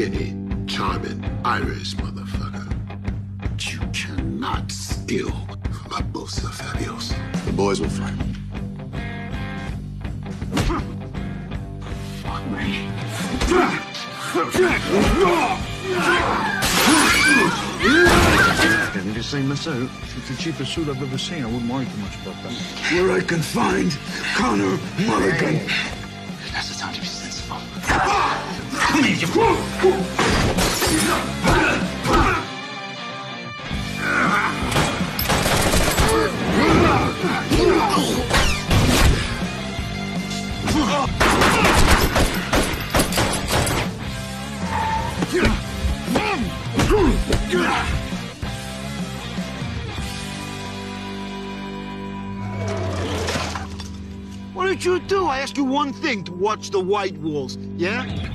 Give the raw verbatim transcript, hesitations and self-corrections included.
skinny, charming Irish motherfucker. But you cannot steal Barbosa Fabios. The boys will fight. Fuck me. Have you seen the suit? It's the cheapest suit I've ever seen. I wouldn't worry too much about that. Where I can find Connor Mulligan. That's the time to be sensible. Come here, you What did you do? I asked you one thing, to watch the white walls, yeah?